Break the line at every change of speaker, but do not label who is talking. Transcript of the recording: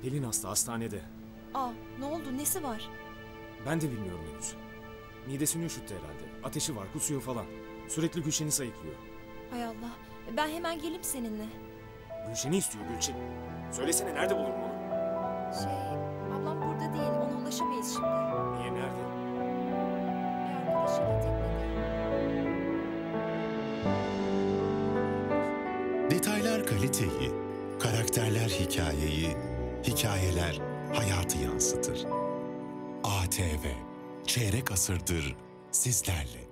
Pelin hasta, hastanede.
Aa, ne oldu? Nesi var?
Ben de bilmiyorum henüz. Midesini üşüttü herhalde. Ateşi var, kusuyor falan. Sürekli Gülşen'i sayıklıyor.
Hay Allah. Ben hemen geleyim seninle.
Gülşen'i istiyor Gülçin. Söylesene, nerede bulurum onu?
Ablam burada değil. Ona ulaşamayız şimdi.
Niye, nerede?
Bir arkadaşıyla teknede.
Detaylar kaliteyi, karakterler hikayeyi, hikayeler hayatı yansıtır. ATV, çeyrek asırdır sizlerle.